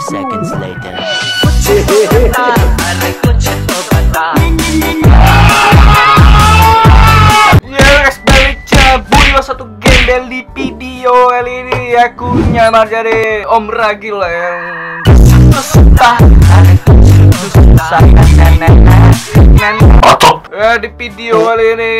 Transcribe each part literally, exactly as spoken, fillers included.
seconds later. Ya guys, balik cabut satu gembel di video kali ini. Aku nyamar jadi Om Ragil yang susah. Ya di video kali ini.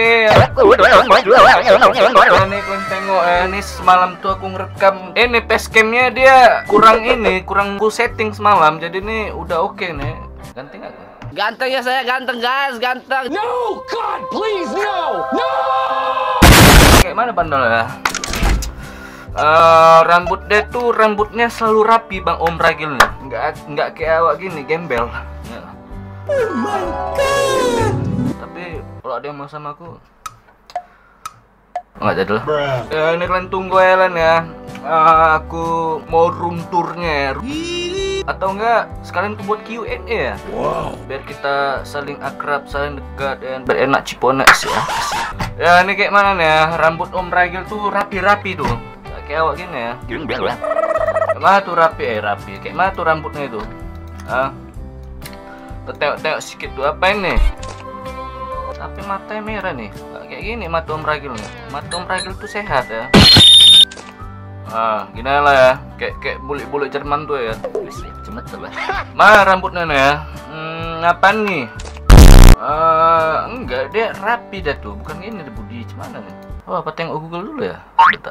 Ini kalian tengok ya, ini semalam tuh aku ngerekam. Ini facecamnya dia kurang ini, kurang ku setting semalam. Jadi ini udah oke nih. Ganti nggak? Ganteng ya saya, ganteng guys, ganteng. No, God, please, no, no. Kayak mana bandel ya? Uh, rambut dia tuh rambutnya selalu rapi bang Om Ragil nih. Nggak nggak kayak awak gini gembel. Ya. Oh my god. Tapi kalau ada yang mau sama aku nggak jadi lah. Ya, ini kalian tunggu ya Lan ya. Uh, aku mau room tournya ya. Atau enggak sekalian buat Q and A ya. Wow. Biar kita saling akrab, saling dekat dan berenak cipones ya. Ya ini kayak mana nih ya? Rambut Om Ragil tuh rapi-rapi tuh. Kayak awak gini ya. Kayak mana tuh rapi eh rapi. Kayak mana tuh rambutnya itu? Ah. Tengok-tengok sedikit tuh apa ini? Tapi matanya merah nih. Kayak gini mata Om Ragil nih. Mata Om Ragil tuh sehat ya. Ah, gini lah ya. Kayak kayak bulik-bulik Jerman tuh ya. Cemet coba. Mana rambutnya nih ya? Hmm, apa nih? Uh, enggak, dia rapi dah tuh. Bukan gini deh Budi, gimana nih? Oh, apa tengok Google dulu ya? Bentar.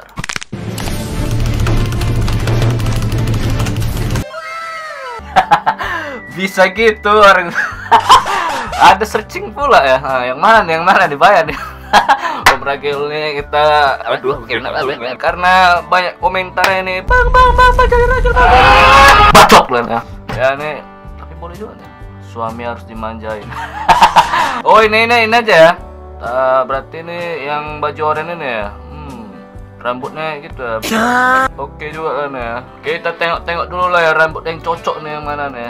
Bisa gitu orang. Ada searching pula ya. Nah, yang mana nih? Yang mana dibayar nih? Om Ragil nih kita aduh gimana karena banyak komentar ini bang bang bang bang jadi Ragil bang bacok lah ya. Ya nih tapi boleh juga nih suami harus dimanjain. Oh ini ini ini aja ya. Uh, berarti ini yang baju oranye ini ya. Hmm, rambutnya gitu ya. Oke juga kan ya. Kita tengok-tengok dulu lah ya rambut yang cocok nih yang mana nih ya.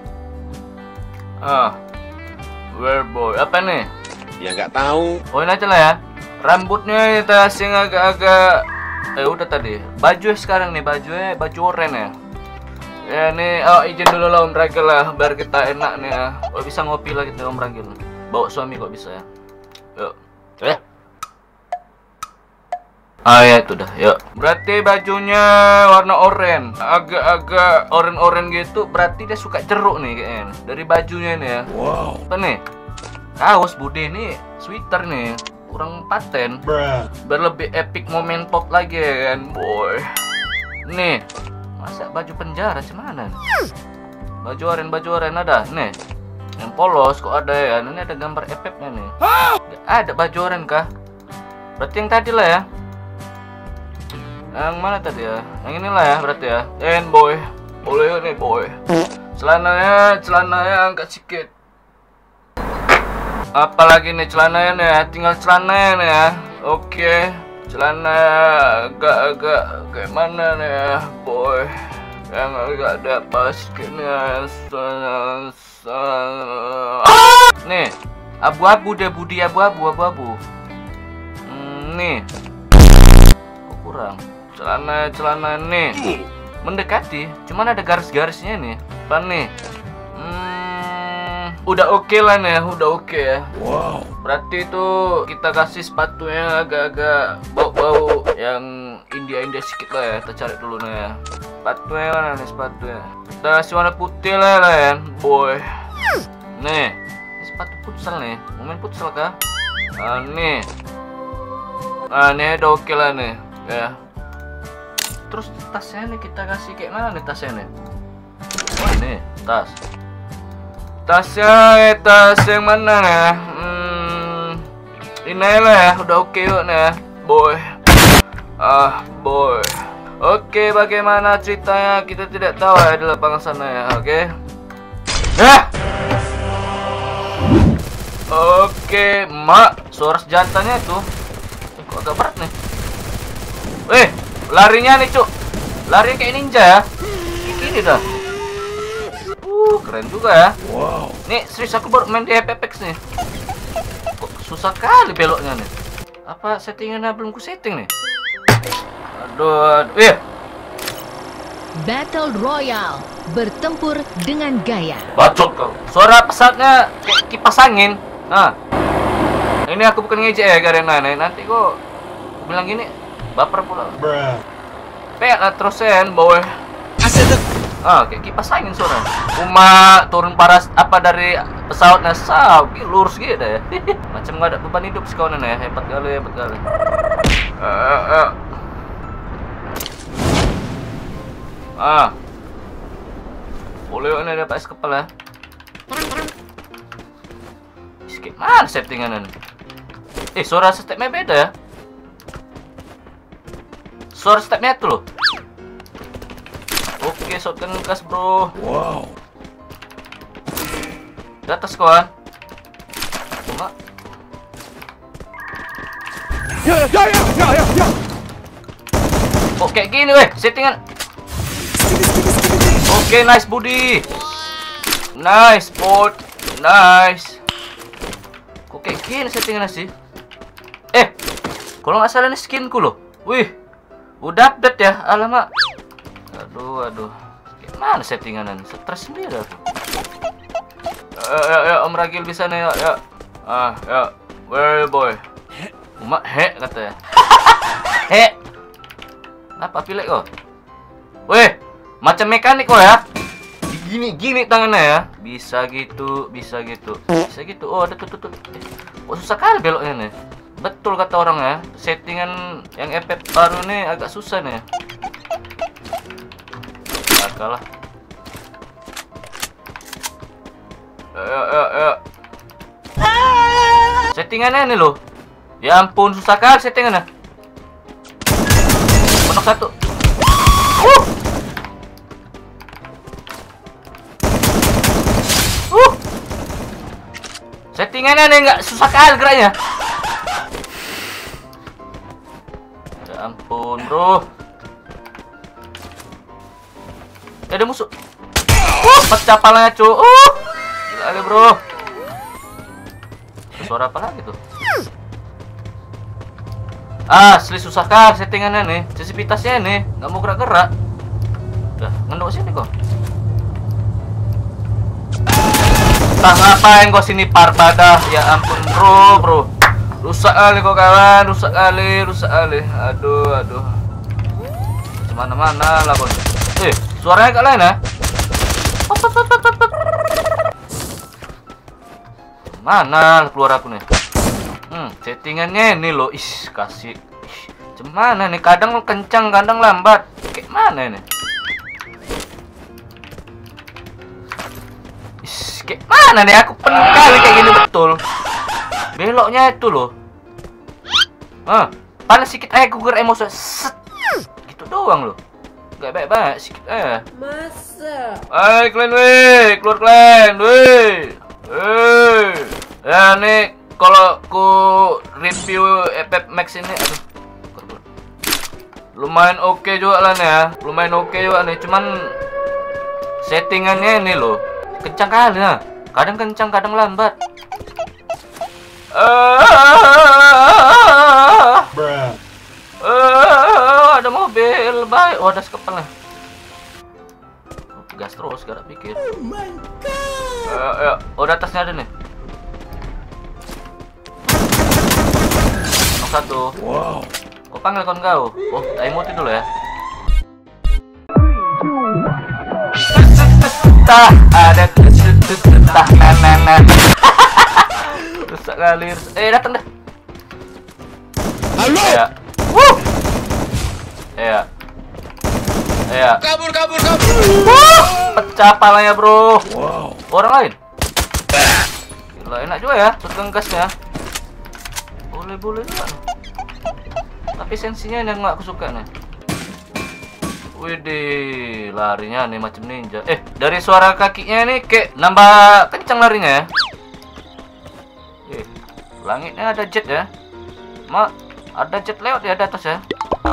Ah, where boy apa nih? Ya nggak tahu. Oh ini aja lah ya. Rambutnya kita asing agak-agak. Eh udah tadi. Baju sekarang nih bajunya baju oranye ya. Ya nih, oh izin dulu lah Om Ragil lah, biar kita enak nih ya. Oh bisa ngopi lah kita Om Ragil. Bawa suami kok bisa ya. Yuk. Eh. Ah ya itu dah. Yuk. Berarti bajunya warna oranye. Agak-agak oranye-oranye gitu. Berarti dia suka jeruk nih kayaknya. Dari bajunya nih ya. Wow. Apa nih? Kaos Bude nih, sweater nih, kurang paten. Bruh. Biar lebih epic momen pop lagi ya kan, boy. Nih, masa baju penjara cuman nih? Baju oren, baju oren ada, nih. Yang polos kok ada ya? Ini ada gambar efeknya nih. Gak ada baju oren kah? Berarti yang tadi lah ya. Yang mana tadi ya? Yang inilah ya berarti ya. And boy, boleh nih boy. Celananya, celananya angkat sedikit. Apalagi nih celananya nih ya, tinggal celananya nih ya. Oke, celana agak-agak kayak mana nih ya, boy. Yang agak ada basketnya. Nih, abu-abu deh Budi, abu-abu, abu-abu. Hmm, nih, kok kurang. Celana, celana nih, mendekati, cuman ada garis-garisnya nih. Apa nih? Udah oke okay lah nih, udah oke okay ya. Wow. Berarti itu kita kasih sepatu yang agak-agak bau-bau yang India-India sedikit lah ya. Kita cari dulu nih ya. Sepatunya mana nih sepatunya? Kita kasih warna putih lah lah ya, boy. Nih, ini sepatu futsal nih. Mau main futsal kah? Ah, nih. Ah, ini udah oke okay lah nih, ya. Terus tasnya nih kita kasih kayak mana nih tasnya nih? Oh ini tas. Tasnya, tas yang mana ya? Hmm, ini lah ya, udah oke okay yuk nih ya, boy. Ah, boy. Oke, okay, bagaimana ceritanya kita tidak tahu ya di lapangan sana ya, oke? Okay? Nah, oke, okay, mak, suara senjatanya tuh, eh, kok agak berat nih? Eh, larinya nih cuk, lari kayak ninja ya, gini dah. Uh, keren juga ya. Wow. Nih, serius aku baru main di Apex nih. Kok susah kali beloknya nih. Apa settingannya belum ku setting nih? Aduh, aduh. Eh. Battle Royale. bertempur dengan gaya. Bacot kau. Suara pesawatnya kayak kipas angin. Nah, ini aku bukan ngejek ya karena nanti kok bilang gini baper pula. Pek lah terus ya boy. Ah, kayak kipas angin suara. Uma turun paras apa dari pesawatnya sabi lurus gitu ya. Macam nggak ada beban hidup sekawanan ya. Hebat kali, hebat kali. Uh, uh. Ah, boleh ini ada P S kepala. Skip mana settingan ini? Eh, suara stepnya beda ya. Suara stepnya itu loh. Oke, shotgun gas bro. Wow. Di atas kawan. Cuma. Ya ya ya ya ya. ya. Oh, kayak gini weh settingan. Oke, nice Budi. Nice bot. Nice. Kok kayak gini settingan sih? Eh, kalau nggak salah ini skinku loh. Wih, udah update ya. Alamak. Aduh, aduh. Gimana settinganan? Stres sendiri aku. Ya, ya, ya, Om Ragil bisa nih, ya, ya. Ah, ya. Well boy. Umak he katanya. He. Apa pilek kok? Weh, macam mekanik kok ya. Gini, gini tangannya ya. Bisa gitu, bisa gitu. Bisa gitu. Oh, ada tuh, tuh, tuh. Eh, kok susah kali beloknya nih. Betul kata orang ya. Settingan yang F F baru nih agak susah nih. Kalah. Ya, ya, ya. Settingannya ini loh. Ya ampun, susah kali settingannya. Penok satu. Uh. Uh. Settingannya nih nggak susah kali geraknya. Ya ampun, bro. Ada musuh. Uh, pecah palanya, cu. Uh. Gila kali, bro. Suara apa lagi tuh? Ah, asli susah kan settingannya nih. Sensitivitasnya nih, nggak mau gerak-gerak. Udah, ngendok sini kok. Entah ngapain kok sini parpada. Ya ampun, bro, bro. Rusak kali kok kawan, rusak kali, rusak kali. Aduh, aduh. Mana-mana lah, bos. Eh, suaranya agak lain ya? Mana keluar aku nih? Hmm, settingannya ini loh. Ih, kasih. Ih, gimana nih? Kadang kencang, kadang lambat. Kayak mana ini? Ih, kayak mana nih? Aku penuh kali kayak gini betul. Beloknya itu loh. Ah, paling sedikit aja gugur emosi. Set. Gitu doang loh. Gak baik-baik, sedikit aja. Masa? Hai kalian weh, keluar kalian weh. Eh, ya nih kalau ku review F F Max ini, aduh, lumayan oke okay juga lah nih ya, lumayan oke okay juga nih. Cuman settingannya ini loh, kencang kali ya, kadang kencang, kadang lambat. Ah, ah, ada mobil, baik, oh ada sekepal nih. Gas terus, gak ada pikir. Oh my god. Ayo, ayo. Oh, di atasnya ada nih. Nomor satu. Wow. Kau panggil kawan kau. Oh, tak emote dulu ya. Tah, ada tah nanan. Rusak kali. Eh, datang dah. Halo. Ya. Wuh. Ya. Ya. Kabur, kabur, kabur. Wah, pecah palanya, bro. Wow. Orang lain. Gila, enak juga ya, shotgun gasnya. Boleh-boleh juga. Tapi sensinya yang nggak aku suka nih. Widih, larinya nih macam ninja. Eh, dari suara kakinya nih kayak nambah kencang larinya ya. Eh, langitnya ada jet ya. Mak, ada jet lewat ya di atas ya.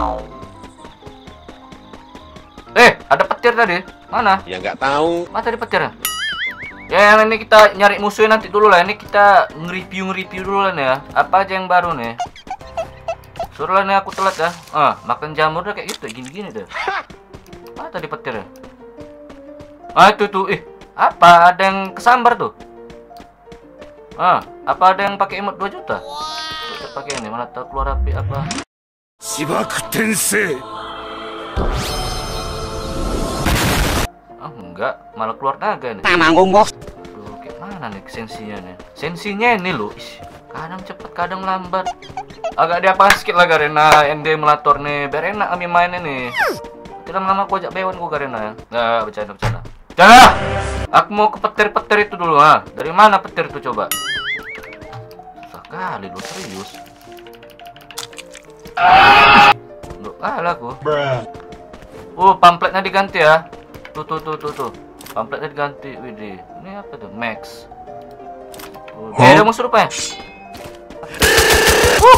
Eh, ada petir tadi. Mana? Ya nggak tahu. Mana tadi petirnya? Ya, yang ini kita nyari musuhnya nanti dulu lah. Ini kita nge-review nge-review dulu lah nih ya. Apa aja yang baru nih? Suruh lah nih aku telat ya. Ah, makan jamur udah kayak gitu, gini-gini deh. Mana tadi petirnya? Ah itu tuh, eh apa? Ada yang kesambar tuh? Ah, apa ada yang pakai emot dua juta? Wow. Pakai ini, mana tahu keluar api apa? Shibaku Tensei. Ah enggak, malah keluar naga nih. Tanggung bos. Aduh, kayak mana nih sensinya nih? Sensinya ini loh, ish, kadang cepet, kadang lambat. Agak dia apa sedikit lah Garena, N D emulator nih, biar enak kami main ini. Tidak lama aku ajak bewan gua Garena ya. Nggak, bercanda bercanda. Jangan! Aku mau ke petir-petir itu dulu ha. Dari mana petir itu coba? Susah kali lo, serius. Loh, kalah aku. Oh, pamfletnya diganti ya. Tuh tuh tuh tuh tuh. Pamfletnya diganti. Widih. Ini apa tuh? Max. Oh, beda musuh rupanya. Uh.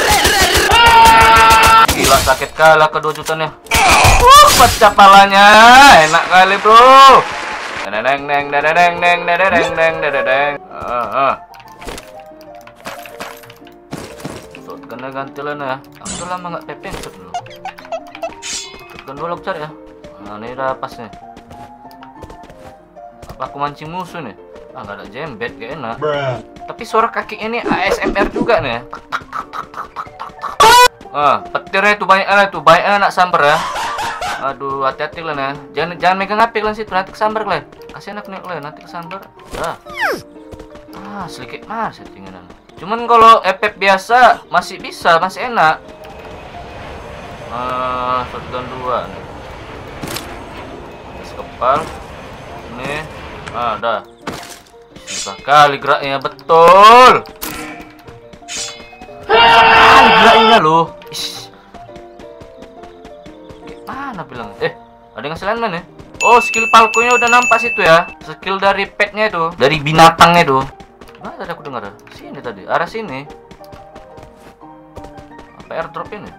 Gila sakit kalah kedua jutanya. Uh, pecah palanya. Enak kali, bro. Neng neng neng neng neng neng neng neng neng neng. Ah ah. Kena ganti lah ya. Aku udah lama nggak pepeng dulu. Tekan dulu aku cari ya. Nah ini udah pas nih. Apa aku mancing musuh nih? Ah nggak ada jembet, gak enak. Bruh. Tapi suara kaki ini A S M R juga nih. Ah petirnya itu banyak lah tuh, banyak anak sambar ya. Aduh hati-hati lah nih. Jangan jangan megang api kalian situ, nanti kesambar kalian. Kasih anak nih kalian, nanti kesambar. Ah, ah sedikit mas settingan. Cuman kalau F F biasa masih bisa, masih enak. Ah, shotgun dua nih. Tes kepal. Nih, ah, dah. Susah kali geraknya, betul. Ah, geraknya loh. Ish. Gimana bilang? Eh, ada yang selain mana? Oh, skill palkonya udah nampak situ ya. Skill dari petnya itu, dari binatangnya itu. Mana tadi aku dengar? Sini tadi, arah sini. Apa airdrop ini?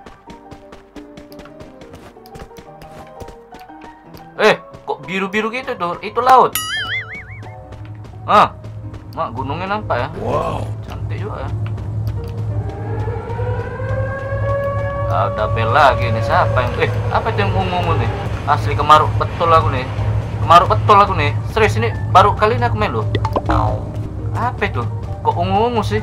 Eh, kok biru-biru gitu tuh? Itu laut. Ah, mak gunungnya nampak ya? Wow, cantik juga ya. Ada bel lagi nih, siapa yang? Eh, apa itu yang ungu-ungu nih? Asli kemaruk betul aku nih. Kemaruk betul aku nih. Serius ini baru kali ini aku main loh. Apa itu? Kok ungu-ungu sih?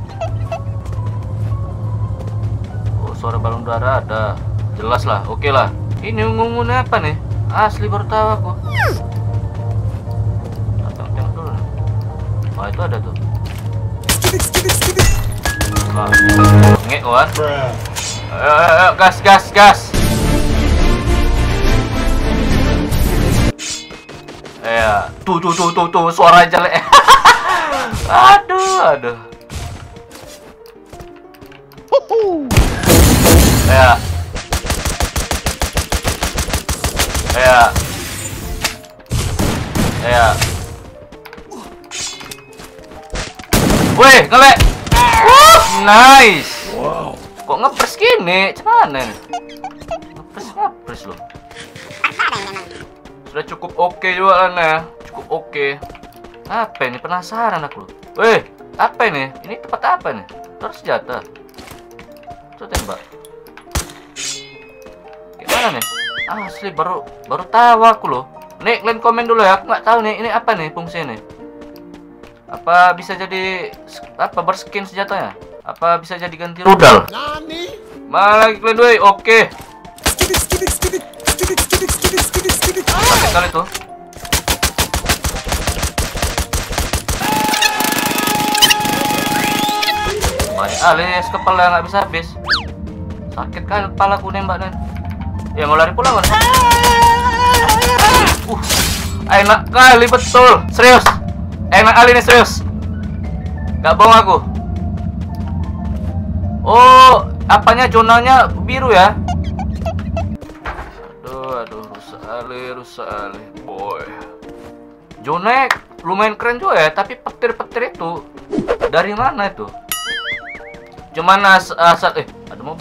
Oh, suara balon udara ada. Jelas lah, oke lah. Ini ungu-ungu apa nih? Asli baru tahu aku. Tengok-tengok dulu nih. Wah, itu ada tuh. Nah, ngek kawan. Ayo, ayo, ayo, gas, gas, gas. Ya, tuh, tuh, tuh, tuh, tuh, suara jelek. Aduh, aduh. Ya. Ya. Ya. Wih, ngelek. Uh, nice. Wow. Kok ngepres gini? Cuman nih. Ngepres ngepres loh. Sudah cukup oke juga kan ya. Cukup oke. Apa ini? Penasaran aku loh. Weh, apa ini? Ini tempat apa nih? Terus senjata. Coba tembak. Gimana nih? Ah, asli baru baru tahu aku loh. Nih, kalian komen dulu ya. Aku nggak tahu nih. Ini apa nih fungsinya nih? Apa bisa jadi apa berskin senjatanya? Apa bisa jadi ganti rudal? Mana lagi kalian doi? Oke. Sakit kali tuh. Banyak alis kepala nggak bisa habis. Sakit kali kepala aku nembak nih. Ya mau lari pulang kan? Uh, enak kali betul. Serius. Enak kali ini serius. Gak bohong aku. Oh, apanya zonanya biru ya? Aduh, aduh, rusak kali, rusak kali, boy. Zona lumayan keren juga ya, tapi petir-petir itu dari mana itu? Cuman as asal eh ada mobil.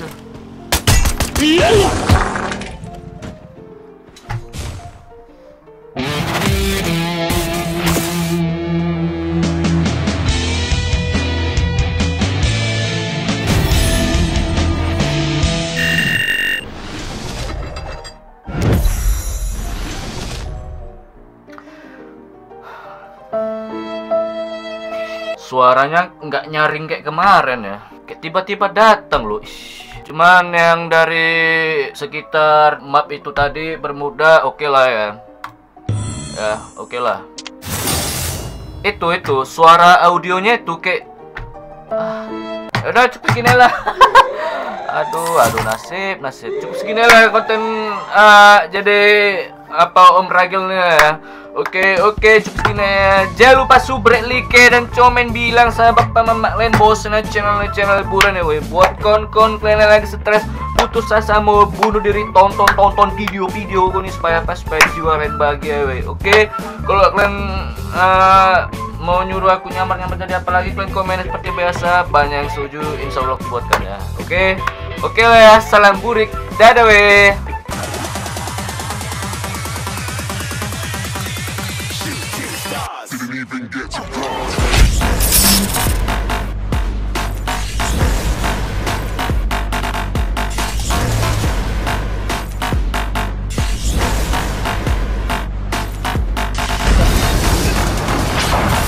suaranya nggak nyaring kayak kemarin ya. Kayak tiba-tiba datang loh. Ish. Cuman yang dari sekitar map itu tadi Bermuda oke okay lah ya. Ya, oke okay lah. Itu itu suara audionya itu kayak ah, udah cukup segini lah. aduh, aduh nasib, nasib. Cukup segini lah konten uh, jadi apa Om Ragilnya ya. Oke, oke, cukup segini ya. Jangan lupa subrek, like, dan komen bilang sahabat paman lain bosan channel-channel hiburan ya weh. Buat kon-kon kalian lagi stres, putus asa mau bunuh diri, tonton tonton video-video gue nih supaya pas supaya jiwa kalian bahagia weh. Oke, kalau kalian uh, mau nyuruh aku nyamar-nyamar jadi apa lagi, kalian komen seperti biasa. Banyak yang setuju, insya Allah aku buatkan ya. Oke, oke lah ya. Salam burik, dadah weh. Didn't even get to cross.